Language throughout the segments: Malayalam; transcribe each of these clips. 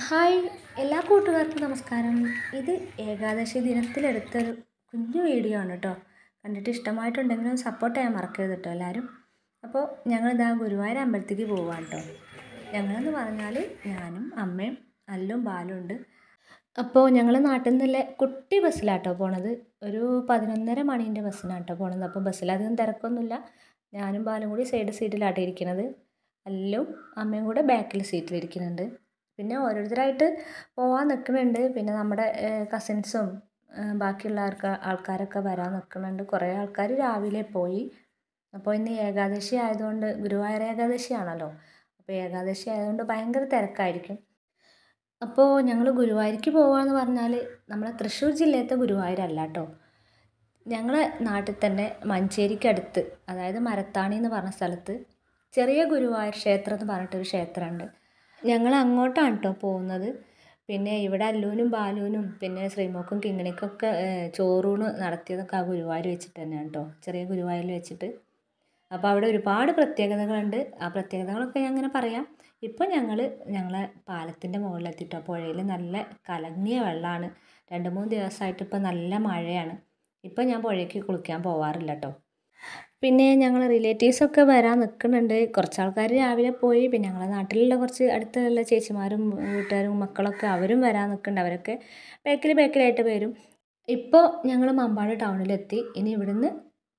ഹായ് എല്ലാ കൂട്ടുകാർക്കും നമസ്കാരം. ഇത് ഏകാദശി ദിനത്തിലെടുത്തൊരു കുഞ്ഞു വീഡിയോ ആണ് കേട്ടോ. കണ്ടിട്ട് ഇഷ്ടമായിട്ടുണ്ടെങ്കിലും സപ്പോർട്ട് ചെയ്യാൻ മറക്കരുത് കേട്ടോ എല്ലാവരും. അപ്പോൾ ഞങ്ങളിതാ ഗുരുവായൂർ അമ്പലത്തേക്ക് പോവാണ് കേട്ടോ. ഞങ്ങളെന്ന് പറഞ്ഞാൽ ഞാനും അമ്മയും അല്ലും ബാലും ഉണ്ട്. അപ്പോൾ ഞങ്ങൾ നാട്ടിൽ നിന്നുള്ള കുട്ടി ബസ്സിലാട്ടോ പോണത്. ഒരു 11:30 മണീൻ്റെ ബസ്സിനാണ് കേട്ടോ പോണത്. അപ്പോൾ ബസ്സിലധികം തിരക്കൊന്നുമില്ല. ഞാനും ബാലും കൂടി സൈഡ് സീറ്റിലാട്ടോ ഇരിക്കുന്നത്. അല്ലും അമ്മയും കൂടെ ബാക്കിൽ സീറ്റിലിരിക്കുന്നുണ്ട്. പിന്നെ ഓരോരുത്തരായിട്ട് പോകാൻ നിൽക്കുന്നുണ്ട്. പിന്നെ നമ്മുടെ കസിൻസും ബാക്കിയുള്ള ആൾക്കാരൊക്കെ വരാൻ നിൽക്കുന്നുണ്ട്. കുറേ ആൾക്കാർ രാവിലെ പോയി. അപ്പോൾ ഇന്ന് ഏകാദശി ആയതുകൊണ്ട് ഗുരുവായൂർ ഏകാദശിയാണല്ലോ. അപ്പോൾ ഏകാദശി ആയതുകൊണ്ട് ഭയങ്കര തിരക്കായിരിക്കും. അപ്പോൾ ഞങ്ങൾ ഗുരുവായൂർക്ക് പോകാമെന്ന് പറഞ്ഞാൽ നമ്മളെ തൃശ്ശൂർ ജില്ലയിലത്തെ ഗുരുവായൂരല്ല കേട്ടോ. ഞങ്ങളെ നാട്ടിൽ തന്നെ മഞ്ചേരിക്കടുത്ത്, അതായത് മരത്താണി എന്ന് പറഞ്ഞ സ്ഥലത്ത് ചെറിയ ഗുരുവായൂർ ക്ഷേത്രം എന്ന് പറഞ്ഞിട്ടൊരു ക്ഷേത്രമുണ്ട്. ഞങ്ങൾ അങ്ങോട്ടാണ് കേട്ടോ പോകുന്നത്. പിന്നെ ഇവിടെ അല്ലൂനും ബാലൂനും പിന്നെ ശ്രീമോക്കും കിങ്ങിണിക്കൊക്കെ ചോറൂണ് നടത്തിയതൊക്കെ ആ ഗുരുവായൂർ വെച്ചിട്ട് തന്നെയാണ് കേട്ടോ, ചെറിയ ഗുരുവായൂരിൽ വെച്ചിട്ട്. അപ്പോൾ അവിടെ ഒരുപാട് പ്രത്യേകതകളുണ്ട്. ആ പ്രത്യേകതകളൊക്കെ ഞാൻ അങ്ങനെ പറയാം. ഇപ്പോൾ ഞങ്ങളെ പാലത്തിൻ്റെ മുകളിലെത്തിയിട്ടോ. പുഴയിൽ നല്ല കലങ്ങിയ വെള്ളമാണ്. 2-3 ദിവസമായിട്ട് ഇപ്പോൾ നല്ല മഴയാണ്. ഇപ്പോൾ ഞാൻ പുഴയ്ക്ക് കുളിക്കാൻ പോവാറില്ല കേട്ടോ. പിന്നെ ഞങ്ങൾ റിലേറ്റീവ്സൊക്കെ വരാൻ നിൽക്കുന്നുണ്ട്. കുറച്ച് ആൾക്കാർ രാവിലെ പോയി. പിന്നെ ഞങ്ങളെ നാട്ടിലുള്ള കുറച്ച് അടുത്തുള്ള ചേച്ചിമാരും വീട്ടുകാരും മക്കളൊക്കെ അവരും വരാൻ നിൽക്കുന്നുണ്ട്. അവരൊക്കെ ബാക്കിലായിട്ട് വരും. ഇപ്പോൾ ഞങ്ങൾ മമ്പാട് ടൗണിലെത്തി. ഇനി ഇവിടുന്ന്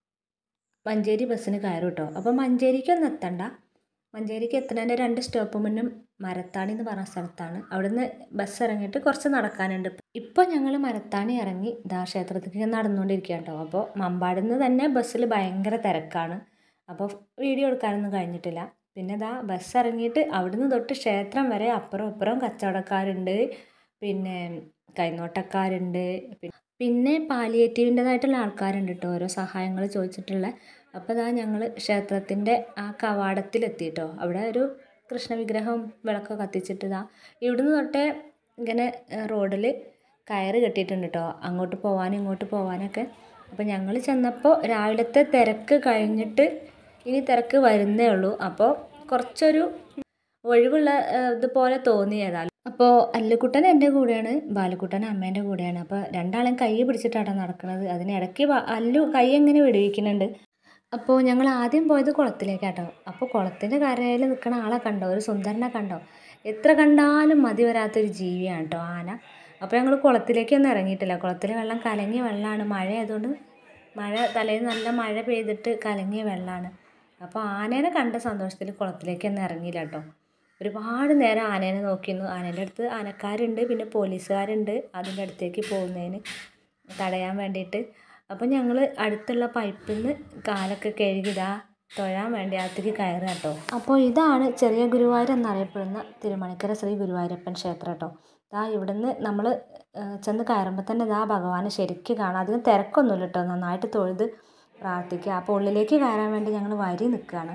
മഞ്ചേരി ബസ്സിന് കയറും കേട്ടോ. അപ്പോൾ മഞ്ചേരിക്കൊന്നും എത്തണ്ട. മഞ്ചേരിക്ക് എത്തുന്നതിൻ്റെ 2 സ്റ്റോപ്പ് മുന്നും മരത്താണി എന്ന് പറഞ്ഞ സ്ഥലത്താണ്. അവിടുന്ന് ബസ് ഇറങ്ങിയിട്ട് കുറച്ച് നടക്കാനുണ്ട്. ഇപ്പോൾ ഞങ്ങൾ മരത്താണി ഇറങ്ങി ക്ഷേത്രത്തിലേക്ക് നടന്നുകൊണ്ടിരിക്കുക കേട്ടോ. അപ്പോൾ മമ്പാടിൽ നിന്ന് തന്നെ ബസ്സിൽ ഭയങ്കര തിരക്കാണ്. അപ്പോൾ വീഡിയോ എടുക്കാനൊന്നും കഴിഞ്ഞിട്ടില്ല. പിന്നെ ബസ് ഇറങ്ങിയിട്ട് അവിടുന്ന് തൊട്ട് ക്ഷേത്രം വരെ അപ്പുറം ഇപ്പുറം കച്ചവടക്കാരുണ്ട്, പിന്നെ കൈനോട്ടക്കാരുണ്ട്, പിന്നെ പാലിയേറ്റീവിൻ്റെതായിട്ടുള്ള ആൾക്കാരുണ്ട് കേട്ടോ, ഓരോ സഹായങ്ങൾ ചോദിച്ചിട്ടുള്ള. അപ്പോൾ ഞങ്ങൾ ക്ഷേത്രത്തിൻ്റെ ആ കവാടത്തിലെത്തി കേട്ടോ. അവിടെ ഒരു കൃഷ്ണവിഗ്രഹവും വിളക്കൊക്കെ കത്തിച്ചിട്ട് ഇവിടുന്ന് തൊട്ടേ ഇങ്ങനെ റോഡിൽ കയറ് കെട്ടിയിട്ടുണ്ട് കേട്ടോ, അങ്ങോട്ട് പോകാനും ഇങ്ങോട്ട് പോകാനൊക്കെ. അപ്പോൾ ഞങ്ങൾ ചെന്നപ്പോൾ രാവിലത്തെ തിരക്ക് കഴിഞ്ഞിട്ട് ഇനി തിരക്ക് വരുന്നേ ഉള്ളൂ. അപ്പോൾ കുറച്ചൊരു ഒഴിവുള്ള ഇതുപോലെ തോന്നിയതാണ്. അപ്പോൾ അല്ലുക്കുട്ടൻ എൻ്റെ കൂടെയാണ്, ബാലുക്കുട്ടൻ അമ്മേൻ്റെ കൂടെയാണ്. അപ്പോൾ രണ്ടാളെയും കൈ പിടിച്ചിട്ടാണ് നടക്കുന്നത്. അതിനിടയ്ക്ക് അല്ലു കൈ എങ്ങനെ വിടുവിക്കുന്നുണ്ട്. അപ്പോൾ ഞങ്ങൾ ആദ്യം പോയത് കുളത്തിലേക്കാട്ടോ. അപ്പോൾ കുളത്തിൻ്റെ കരയിൽ നിൽക്കുന്ന ആളെ കണ്ടോ, ഒരു സുന്ദരനെ കണ്ടോ? എത്ര കണ്ടാലും മതി വരാത്തൊരു ജീവിയാണ് കേട്ടോ ആന. അപ്പോൾ ഞങ്ങൾ കുളത്തിലേക്കൊന്നും ഇറങ്ങിയിട്ടില്ല. കുളത്തിലെ വെള്ളം കലങ്ങിയ വെള്ളമാണ്. മഴ ആയതുകൊണ്ട് തലേന്ന് നല്ല മഴ പെയ്തിട്ട് കലങ്ങിയ വെള്ളമാണ്. അപ്പോൾ ആനേനെ കണ്ട സന്തോഷത്തിൽ കുളത്തിലേക്കൊന്നും ഇറങ്ങിയില്ല കേട്ടോ. ഒരുപാട് നേരം ആനേനെ നോക്കിയിരുന്നു. ആനേൻ്റെ അടുത്ത് ആനക്കാരുണ്ട്, പിന്നെ പോലീസുകാരുണ്ട് അതിൻ്റെ അടുത്തേക്ക് പോകുന്നതിന് തടയാൻ വേണ്ടിയിട്ട്. അപ്പോൾ ഞങ്ങൾ അടുത്തുള്ള പൈപ്പിൽ നിന്ന് കാലൊക്കെ കഴുകി തൊഴാൻ വേണ്ടി അകത്തേക്ക് കയറുക കേട്ടോ. അപ്പോൾ ഇതാണ് ചെറിയ ഗുരുവായൂർ എന്നറിയപ്പെടുന്ന തിരുമണിക്കര ശ്രീ ഗുരുവായൂരപ്പൻ ക്ഷേത്രം കേട്ടോ. ഇവിടുന്ന് നമ്മൾ ചെന്ന് കയറുമ്പോൾ തന്നെ ഭഗവാനെ ശരിക്കും കാണാം. അധികം തിരക്കൊന്നുമില്ല കേട്ടോ. നന്നായിട്ട് തൊഴുത് പ്രാർത്ഥിക്കുക. അപ്പോൾ ഉള്ളിലേക്ക് കയറാൻ വേണ്ടി ഞങ്ങൾ വരി നിൽക്കുകയാണ്.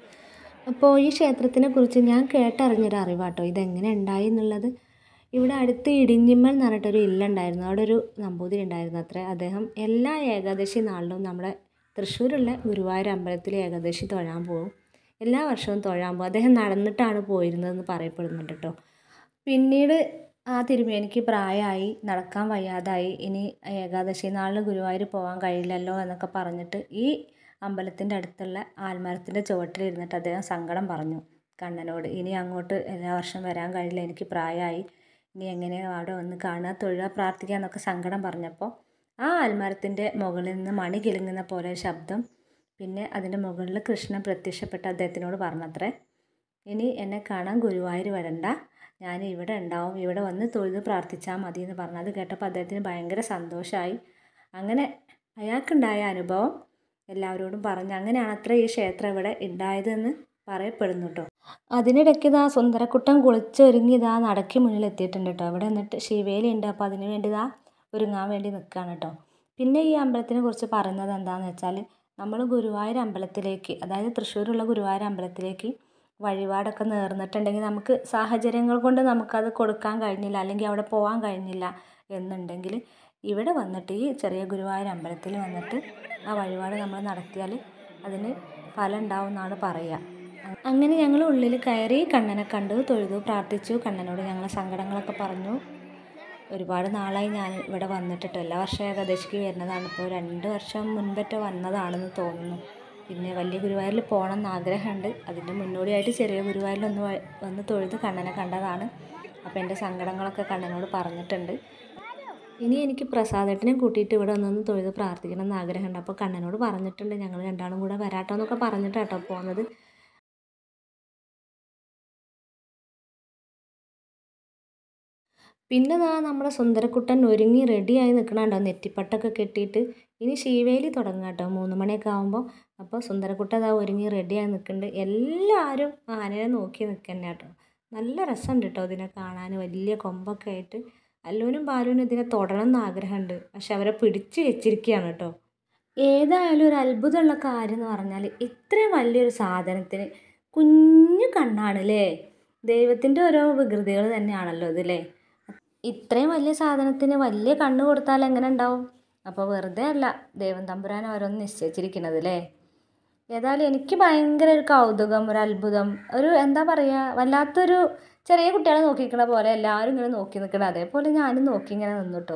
അപ്പോൾ ഈ ക്ഷേത്രത്തിനെ കുറിച്ച് ഞാൻ കേട്ടറിഞ്ഞൊരു അറിവാട്ടോ ഇതെങ്ങനെ ഉണ്ടായി എന്നുള്ളത്. ഇവിടെ അടുത്ത് ഇടിഞ്ഞിമ്മൽ എന്ന് പറഞ്ഞിട്ടൊരു ഇല്ലുണ്ടായിരുന്നു. അവിടെ ഒരു നമ്പൂതിരി ഉണ്ടായിരുന്നു അത്രേ. അദ്ദേഹം എല്ലാ ഏകാദശി നാളിലും നമ്മുടെ തൃശ്ശൂരുള്ള ഗുരുവായൂർ അമ്പലത്തിൽ ഏകാദശി തൊഴാൻ പോകും. എല്ലാ വർഷവും തൊഴാൻ പോകും. അദ്ദേഹം നടന്നിട്ടാണ് പോയിരുന്നതെന്ന് പറയപ്പെടുന്നുണ്ട് കേട്ടോ. പിന്നീട് ആ തിരുമേനിക്ക് പ്രായമായി, നടക്കാൻ വയ്യാതായി. ഇനി ഏകാദശി നാളിൽ ഗുരുവായൂർ പോകാൻ കഴിയില്ലല്ലോ എന്നൊക്കെ പറഞ്ഞിട്ട് ഈ അമ്പലത്തിൻ്റെ അടുത്തുള്ള ആൽമരത്തിൻ്റെ ചുവട്ടിലിരുന്നിട്ട് അദ്ദേഹം സങ്കടം പറഞ്ഞു കണ്ണനോട്. ഇനി അങ്ങോട്ട് എല്ലാ വർഷം വരാൻ കഴിയില്ല, എനിക്ക് പ്രായമായി, ഇനി എങ്ങനെയാണ് അവിടെ വന്ന് കാണുക, തൊഴുക, പ്രാർത്ഥിക്കുക എന്നൊക്കെ സങ്കടം പറഞ്ഞപ്പോൾ ആ ആൽമരത്തിൻ്റെ മുകളിൽ നിന്ന് മണി കിലുങ്ങുന്ന പോലെ ശബ്ദം. പിന്നെ അതിൻ്റെ മുകളിൽ കൃഷ്ണൻ പ്രത്യക്ഷപ്പെട്ട് അദ്ദേഹത്തിനോട് പറഞ്ഞത്രേ, ഇനി എന്നെ കാണാൻ ഗുരുവായൂർ വരണ്ട, ഞാൻ ഇവിടെ ഉണ്ടാവും, ഇവിടെ വന്ന് തൊഴുത് പ്രാർത്ഥിച്ചാൽ മതി എന്ന് പറഞ്ഞു. അത് കേട്ടപ്പോൾ അദ്ദേഹത്തിന് ഭയങ്കര സന്തോഷമായി. അങ്ങനെ അയാൾക്കുണ്ടായ അനുഭവം എല്ലാവരോടും പറഞ്ഞ് അങ്ങനെയാണ് അത്ര ഈ ക്ഷേത്രം ഇവിടെ ഉണ്ടായതെന്ന് പറയപ്പെടുന്നു കേട്ടോ. അതിനിടയ്ക്ക് സുന്ദരക്കുട്ടൻ കുളിച്ചൊരുങ്ങി നടക്ക് മുന്നിലെത്തിയിട്ടുണ്ട് കേട്ടോ. അവിടെ എന്നിട്ട് ശിവേലി ഉണ്ട്. അപ്പോൾ അതിന് വേണ്ടി ഒരുങ്ങാൻ വേണ്ടി നിൽക്കുകയാണ് കേട്ടോ. പിന്നെ ഈ അമ്പലത്തിനെ കുറിച്ച് പറയുന്നത് എന്താണെന്ന് വെച്ചാൽ, നമ്മൾ ഗുരുവായൂർ അമ്പലത്തിലേക്ക്, അതായത് തൃശ്ശൂരുള്ള ഗുരുവായൂർ അമ്പലത്തിലേക്ക് വഴിപാടൊക്കെ നേർന്നിട്ടുണ്ടെങ്കിൽ നമുക്ക് സാഹചര്യങ്ങൾ കൊണ്ട് നമുക്കത് കൊടുക്കാൻ കഴിഞ്ഞില്ല, അല്ലെങ്കിൽ അവിടെ പോകാൻ കഴിഞ്ഞില്ല എന്നുണ്ടെങ്കിൽ ഇവിടെ വന്നിട്ട് ഈ ചെറിയ ഗുരുവായൂർ അമ്പലത്തിൽ വന്നിട്ട് ആ വഴിപാട് നമ്മൾ നടത്തിയാൽ അതിന് ഫലം ഉണ്ടാവും എന്നാണ് പറയുക. അങ്ങനെ ഞങ്ങൾ ഉള്ളിൽ കയറി കണ്ണനെ കണ്ടു, തൊഴുതു, പ്രാർത്ഥിച്ചു. കണ്ണനോട് ഞങ്ങളെ സങ്കടങ്ങളൊക്കെ പറഞ്ഞു. ഒരുപാട് നാളായി ഞാൻ ഇവിടെ വന്നിട്ടിട്ട്, എല്ലാ വർഷവും ഏകാദശിക്ക് വരുന്നതാണ്. ഇപ്പോൾ 2 വർഷം മുൻപറ്റ വന്നതാണെന്ന് തോന്നുന്നു. പിന്നെ വലിയ ഗുരുവായൂരിൽ പോകണം എന്ന് ആഗ്രഹമുണ്ട്. അതിൻ്റെ മുന്നോടിയായിട്ട് ചെറിയ ഗുരുവായൂരിലൊന്ന് വന്ന് തൊഴുത് കണ്ണനെ കണ്ടതാണ്. അപ്പോൾ എൻ്റെ സങ്കടങ്ങളൊക്കെ കണ്ണനോട് പറഞ്ഞിട്ടുണ്ട്. ഇനി എനിക്ക് പ്രസാദേട്ടനെ കൂട്ടിയിട്ട് ഇവിടെ ഒന്നൊന്ന് തൊഴുത് പ്രാർത്ഥിക്കണം എന്ന് ആഗ്രഹമുണ്ട്. അപ്പോൾ കണ്ണനോട് പറഞ്ഞിട്ടുണ്ട്, ഞങ്ങൾ രണ്ടാളും കൂടെ വരാട്ടോ എന്നൊക്കെ പറഞ്ഞിട്ടാട്ടോ പോകുന്നത്. പിന്നെ നമ്മുടെ സുന്ദരക്കുട്ടൻ ഒരുങ്ങി റെഡിയായി നിൽക്കണുണ്ടോ, നെറ്റിപ്പട്ടൊക്കെ കെട്ടിയിട്ട്. ഇനി ശീവേലി തുടങ്ങുക കേട്ടോ 3 മണിയൊക്കെ ആകുമ്പോൾ. അപ്പോൾ സുന്ദരക്കുട്ടൻ ഒരുങ്ങി റെഡിയായി നിൽക്കുന്നുണ്ട്. എല്ലാവരും ആനയെ നോക്കി നിൽക്കുന്ന കേട്ടോ. നല്ല രസമുണ്ട് കേട്ടോ ഇതിനെ കാണാൻ, വലിയ കൊമ്പൊക്കെ ആയിട്ട്. അല്ലൂനും ബാലൂനും ഇതിനെ തൊടണം എന്ന് ആഗ്രഹമുണ്ട്, പക്ഷെ അവരെ പിടിച്ച് വെച്ചിരിക്കുകയാണ് കേട്ടോ. ഏതായാലും ഒരു അത്ഭുതമുള്ള കാര്യം എന്ന് പറഞ്ഞാൽ ഇത്രയും വലിയൊരു സാധനത്തിന് കുഞ്ഞു കണ്ണാണ് അല്ലേ. ദൈവത്തിൻ്റെ ഓരോ വികൃതികൾ തന്നെയാണല്ലോ ഇതില്ലേ. ഇത്രയും വലിയ സാധനത്തിന് വലിയ കണ്ണ് കൊടുത്താൽ എങ്ങനെ ഉണ്ടാവും? അപ്പോൾ വെറുതെ അല്ല ദൈവം തമ്പുരാൻ ഓരോന്ന് നിശ്ചയിച്ചിരിക്കുന്നത് അല്ലേ. ഏതായാലും എനിക്ക് ഭയങ്കര ഒരു കൗതുകം, ഒരു അത്ഭുതം, ഒരു എന്താ പറയുക, വല്ലാത്തൊരു ചെറിയ കുട്ടികളെ നോക്കി നിൽക്കണ പോലെ എല്ലാവരും ഇങ്ങനെ നോക്കി നിൽക്കണം. അതേപോലെ ഞാനും നോക്കി ഇങ്ങനെ നിന്നിട്ടോ.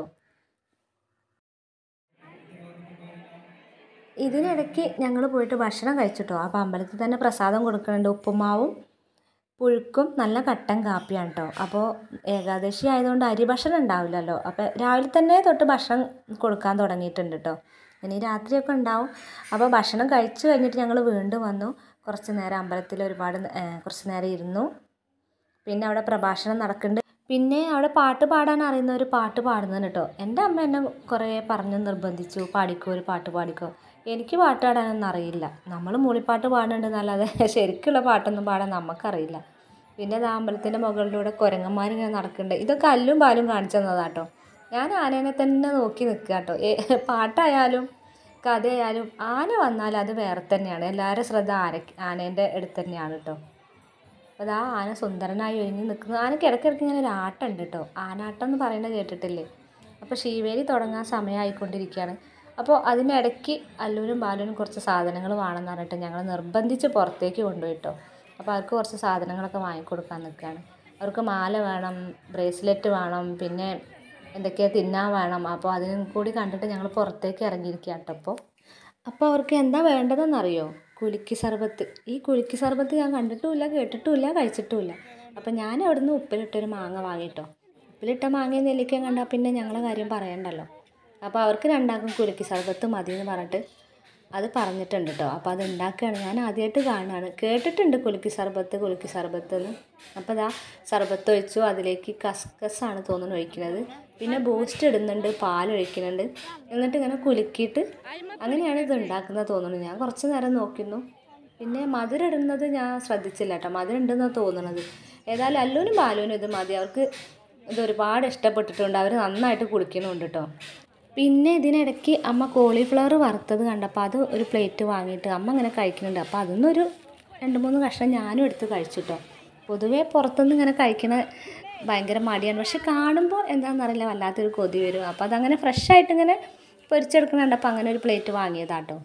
ഇതിനിടയ്ക്ക് ഞങ്ങൾ പോയിട്ട് ഭക്ഷണം കഴിച്ചിട്ടോ. അപ്പോൾ അമ്പലത്തിൽ തന്നെ പ്രസാദം കൊടുക്കുന്നുണ്ട്. ഉപ്പുമാവും പുഴുക്കും നല്ല കട്ടൻ കാപ്പിയാണ് കേട്ടോ. അപ്പോൾ ഏകാദശി ആയതുകൊണ്ട് അരി ഭക്ഷണം ഉണ്ടാവില്ലല്ലോ. അപ്പോൾ രാവിലെ തന്നെ തൊട്ട് ഭക്ഷണം കൊടുക്കാൻ തുടങ്ങിയിട്ടുണ്ട് കേട്ടോ. ഇനി രാത്രിയൊക്കെ ഉണ്ടാവും. അപ്പോൾ ഭക്ഷണം കഴിച്ച് കഴിഞ്ഞിട്ട് ഞങ്ങൾ വീണ്ടും വന്നു. കുറച്ച് നേരം അമ്പലത്തിൽ കുറച്ച് നേരം ഇരുന്നു. പിന്നെ അവിടെ പ്രഭാഷണം നടക്കുന്നുണ്ട്. പിന്നെ അവിടെ പാട്ട് പാടാൻ അറിയുന്നവർ പാട്ട് പാടുന്നതാണ് കേട്ടോ. എൻ്റെ അമ്മ എന്നെ കുറേ പറഞ്ഞ് നിർബന്ധിച്ചു, പാടിക്കോ ഒരു പാട്ട് പാടിക്കോ. എനിക്ക് പാട്ട് പാടാനൊന്നും അറിയില്ല. നമ്മൾ മൂളിപ്പാട്ട് പാടുന്നുണ്ടെന്നല്ലാതെ ശരിക്കുള്ള പാട്ടൊന്നും പാടാൻ നമുക്കറിയില്ല. പിന്നെ അമ്പലത്തിൻ്റെ മുകളിലൂടെ കുരങ്ങന്മാരിങ്ങനെ നടക്കുന്നുണ്ട്. ഇതൊക്കെ അല്ലും പാലും കാണിച്ചു തന്നതാട്ടോ. ഞാൻ ആനേനെ തന്നെ നോക്കി നിൽക്കുക കേട്ടോ. പാട്ടായാലും കഥയായാലും ആന വന്നാൽ അത് വേറെ തന്നെയാണ്. എല്ലാവരും ശ്രദ്ധ ആനേൻ്റെ അടുത്ത് തന്നെയാണ് കേട്ടോ. അപ്പോൾ അതാ ആന സുന്ദരനായി ഒരുങ്ങി നിൽക്കുന്നത്. ആനയ്ക്ക് ഇടയ്ക്കിടയ്ക്ക് ഇങ്ങനെ ഒരു ആട്ടം ഉണ്ട് കേട്ടോ. ആനാട്ടം എന്ന് പറയുന്നത് കേട്ടിട്ടില്ലേ. അപ്പോൾ ശീവേലി തുടങ്ങാൻ സമയമായിക്കൊണ്ടിരിക്കുകയാണ്. അപ്പോൾ അതിനിടയ്ക്ക് അല്ലൂനും ബാലൂനും കുറച്ച് സാധനങ്ങൾ വേണമെന്ന് പറഞ്ഞിട്ട് ഞങ്ങൾ നിർബന്ധിച്ച് പുറത്തേക്ക് കൊണ്ടുപോയിട്ടോ. അപ്പോൾ അവർക്ക് കുറച്ച് സാധനങ്ങളൊക്കെ വാങ്ങിക്കൊടുക്കാൻ നിൽക്കുകയാണ്. അവർക്ക് മാല വേണം, ബ്രേസ്ലെറ്റ് വേണം, പിന്നെ എന്തൊക്കെയാണ് തിന്നാൻ വേണം. അപ്പോൾ അതിനും കൂടി കണ്ടിട്ട് ഞങ്ങൾ പുറത്തേക്ക് ഇറങ്ങിയിരിക്കുക കേട്ടോ. അപ്പോൾ അവർക്ക് എന്താ വേണ്ടതെന്നറിയോ? കുലുക്കി സർബത്ത്. ഈ കുലുക്കി സർബത്ത് ഞാൻ കണ്ടിട്ടുമില്ല, കേട്ടിട്ടുമില്ല, കഴിച്ചിട്ടുമില്ല. അപ്പോൾ ഞാൻ അവിടുന്ന് ഉപ്പിലിട്ടൊരു മാങ്ങ വാങ്ങിയിട്ടോ. ഉപ്പിലിട്ട മാങ്ങയും നെല്ലിക്കയും കണ്ടാൽ പിന്നെ ഞങ്ങളെ കാര്യം പറയണ്ടല്ലോ. അപ്പോൾ അവർക്ക് രണ്ടാൾക്കും കുലുക്കി സർബത്ത് മതി എന്ന് പറഞ്ഞിട്ട് അത് പറഞ്ഞിട്ടുണ്ട് കേട്ടോ. അപ്പോൾ അത് ഉണ്ടാക്കുകയാണ്. ഞാൻ ആദ്യമായിട്ട് കാണുകയാണ്. കേട്ടിട്ടുണ്ട് കുലുക്കി സർബത്ത് എന്ന്. അപ്പോൾ ഇതാ സർബത്ത് ഒഴിച്ചു. അതിലേക്ക് കസ്കസാണ് തോന്നുന്നു ഒഴിക്കുന്നത്. പിന്നെ ബൂസ്റ്റ് ഇടുന്നുണ്ട്, പാലൊഴിക്കുന്നുണ്ട്. എന്നിട്ട് ഇങ്ങനെ കുലുക്കിയിട്ട് അങ്ങനെയാണ് ഇത് ഉണ്ടാക്കുന്നത് തോന്നുന്നു. ഞാൻ കുറച്ച് നേരം നോക്കുന്നു. പിന്നെ മധുരം ഇടുന്നത് ഞാൻ ശ്രദ്ധിച്ചില്ല കേട്ടോ. മധുരം ഉണ്ടെന്നാണ് തോന്നുന്നത്. ഏതായാലും അല്ലൂനും ബാലൂനും ഇത് മതി. അവർക്ക് ഇത് ഒരുപാട് ഇഷ്ടപ്പെട്ടിട്ടുണ്ട്. അവർ നന്നായിട്ട് കുടിക്കുന്നുണ്ട് കേട്ടോ. പിന്നെ ഇതിനിടയ്ക്ക് അമ്മ കോളിഫ്ലവർ വറുത്തത് കണ്ടപ്പോൾ അത് ഒരു പ്ലേറ്റ് വാങ്ങിയിട്ട് അമ്മ ഇങ്ങനെ കഴിക്കുന്നുണ്ട്. അപ്പോൾ അതിന്നൊരു 2-3 കഷ്ണം ഞാനും എടുത്ത് കഴിച്ചു കേട്ടോ. പൊതുവേ പുറത്തുനിന്ന് ഇങ്ങനെ കഴിക്കണ ഭയങ്കര മടിയാണ്. പക്ഷെ കാണുമ്പോൾ എന്താണെന്നറിയില്ല, വല്ലാത്തൊരു കൊതി വരും. അപ്പോൾ അതങ്ങനെ ഫ്രഷായിട്ട് ഇങ്ങനെ പൊരിച്ചെടുക്കുന്നുണ്ട്. അപ്പോൾ അങ്ങനെ ഒരു പ്ലേറ്റ് വാങ്ങിയതാട്ടോ.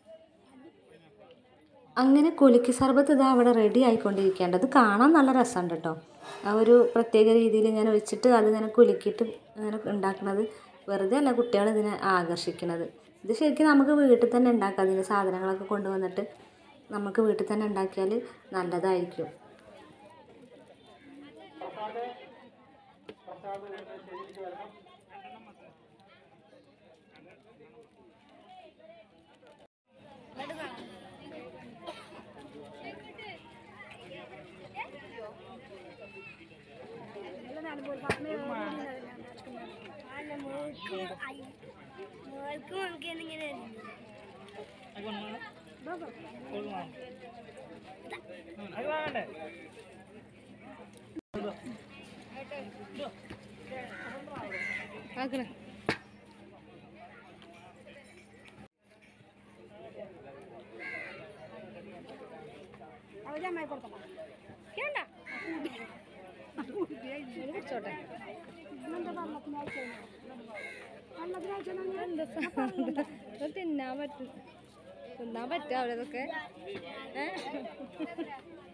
അങ്ങനെ കുലുക്കി സർബത്ത് ഇതാ അവിടെ റെഡി ആയിക്കൊണ്ടിരിക്കേണ്ടത്. അത് കാണാൻ നല്ല രസമുണ്ട് കേട്ടോ. ആ ഒരു പ്രത്യേക രീതിയിൽ ഇങ്ങനെ വെച്ചിട്ട് അതിങ്ങനെ കുലുക്കിയിട്ട് ഇങ്ങനെ ഉണ്ടാക്കുന്നത് വെറുതെ അല്ല കുട്ടികൾ ഇതിനെ ആകർഷിക്കുന്നത്. ഇത് ശരിക്കും നമുക്ക് വീട്ടിൽ തന്നെ ഉണ്ടാക്കാം. അതിൻ്റെ സാധനങ്ങളൊക്കെ കൊണ്ടുവന്നിട്ട് നമുക്ക് വീട്ടിൽ തന്നെ ഉണ്ടാക്കിയാൽ നല്ലതായിരിക്കും. തിന്നാൻ പറ്റും അവിടെ ഇതൊക്കെ.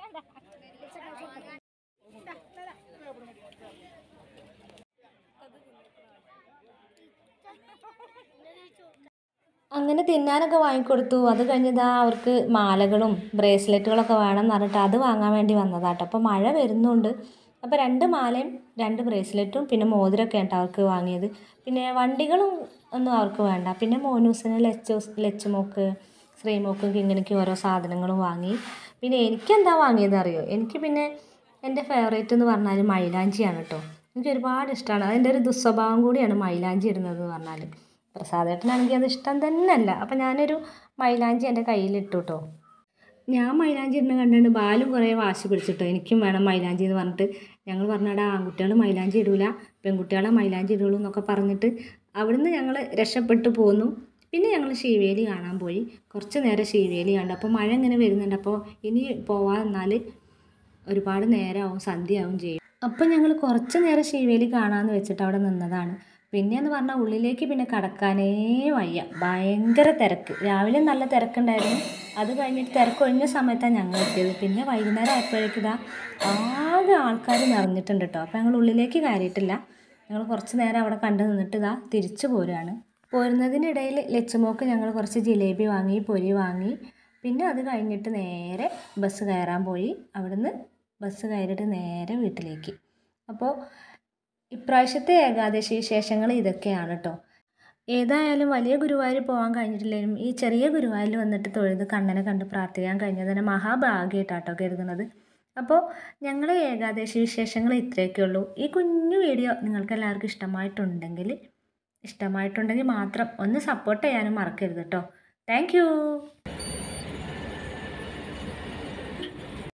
അങ്ങനെ തിന്നാനൊക്കെ വാങ്ങിക്കൊടുത്തു. അത് കഴിഞ്ഞതാ അവർക്ക് മാലകളും ബ്രേസ്ലെറ്റുകളൊക്കെ വേണമെന്ന് പറഞ്ഞിട്ട് അത് വാങ്ങാൻ വേണ്ടി വന്നതാട്ടോ. അപ്പോൾ മഴ വരുന്നുണ്ട്. അപ്പോൾ 2 മാലയും 2 ബ്രേസ്ലെറ്റും പിന്നെ മോതിരമൊക്കെ ആയിട്ട് അവർക്ക് വാങ്ങിയത്. പിന്നെ വണ്ടികളും ഒന്നും അവർക്ക് വേണ്ട. പിന്നെ മോനൂസിന് ലച്ചുമോക്ക് ശ്രീമോക്കും കിങ്ങിണിക്ക് ഓരോ സാധനങ്ങളും വാങ്ങി. പിന്നെ എനിക്കെന്താ വാങ്ങിയത് അറിയോ? എനിക്ക് പിന്നെ എൻ്റെ ഫേവറേറ്റ് എന്ന് പറഞ്ഞാൽ മൈലാഞ്ചിയാണ് കേട്ടോ. എനിക്ക് ഒരുപാട് ഇഷ്ടമാണ്. അതിൻ്റെ ഒരു ദുസ്വഭാവം കൂടിയാണ് മൈലാഞ്ചി ഇടുന്നതെന്ന് പറഞ്ഞാൽ. പ്രസാദേട്ടനാണെങ്കിൽ അത് ഇഷ്ടം തന്നെ അല്ല. അപ്പം ഞാനൊരു മൈലാഞ്ചി എൻ്റെ കയ്യിലിട്ടു കേട്ടോ. ഞാൻ മൈലാഞ്ചി ഇടുന്ന കണ്ടുകൊണ്ട് ബാലും കുറേ വാശി പിടിച്ചിട്ടോ, എനിക്കും വേണം മൈലാഞ്ചി എന്ന് പറഞ്ഞിട്ട്. ഞങ്ങൾ പറഞ്ഞാടാ ആൺകുട്ടികൾ മൈലാഞ്ചി ഇടൂല, പെൺകുട്ടികളെ മൈലാഞ്ചി ഇടുള്ളൂ എന്നൊക്കെ പറഞ്ഞിട്ട് അവിടുന്ന് ഞങ്ങൾ രക്ഷപ്പെട്ടു പോന്നു. പിന്നെ ഞങ്ങൾ ശീവേലി കാണാൻ പോയി. കുറച്ച് നേരം ശീവേലി കണ്ടു. അപ്പോൾ മഴ ഇങ്ങനെ വരുന്നുണ്ട്. അപ്പോൾ ഇനി പോവാതെന്നാൽ ഒരുപാട് നേരമാവും, സന്ധ്യയാവും ചെയ്യും. അപ്പോൾ ഞങ്ങൾ കുറച്ച് നേരം ശീവേലി കാണാമെന്ന് വെച്ചിട്ട് അവിടെ നിന്നതാണ്. പിന്നെയെന്ന് പറഞ്ഞാൽ ഉള്ളിലേക്ക് പിന്നെ കടക്കാനേ വയ്യ, ഭയങ്കര തിരക്ക്. രാവിലെ നല്ല തിരക്കുണ്ടായിരുന്നു. അത് കഴിഞ്ഞിട്ട് തിരക്കൊഴിഞ്ഞ സമയത്താണ് ഞങ്ങൾ എത്തിയത്. പിന്നെ വൈകുന്നേരം ആയപ്പോഴേക്കും ഇതാ ആകെ ആൾക്കാർ നിറഞ്ഞിട്ടുണ്ട് കേട്ടോ. അപ്പോൾ ഞങ്ങൾ ഉള്ളിലേക്ക് കയറിയിട്ടില്ല. ഞങ്ങൾ കുറച്ച് നേരം അവിടെ കണ്ടു നിന്നിട്ട് ഇതാ തിരിച്ചു പോരുകയാണ്. പോരുന്നതിനിടയിൽ ലച്ചുമോക്ക് ഞങ്ങൾ കുറച്ച് ജിലേബി വാങ്ങി, പൊരി വാങ്ങി. പിന്നെ അത് കഴിഞ്ഞിട്ട് നേരെ ബസ് കയറാൻ പോയി. അവിടുന്ന് ബസ് കയറിയിട്ട് നേരെ വീട്ടിലേക്ക്. അപ്പോൾ ഇപ്രാവശ്യത്തെ ഏകാദശി വിശേഷങ്ങൾ ഇതൊക്കെയാണ് കേട്ടോ. ഏതായാലും വലിയ ഗുരുവായൂർ പോകാൻ കഴിഞ്ഞിട്ടില്ലെങ്കിലും ഈ ചെറിയ ഗുരുവായൂരിൽ വന്നിട്ട് തൊഴുത് കണ്ണനെ കണ്ട് പ്രാർത്ഥിക്കാൻ കഴിഞ്ഞത് തന്നെ മഹാഭാഗ്യമായിട്ടാട്ടോ കരുതുന്നത്. അപ്പോൾ ഞങ്ങളെ ഏകാദശി വിശേഷങ്ങൾ ഇത്രയൊക്കെ ഉള്ളൂ. ഈ കുഞ്ഞു വീഡിയോ നിങ്ങൾക്ക് എല്ലാവർക്കും ഇഷ്ടമായിട്ടുണ്ടെങ്കിൽ മാത്രം ഒന്ന് സപ്പോർട്ട് ചെയ്യാനും മറക്കരുത് കേട്ടോ. താങ്ക്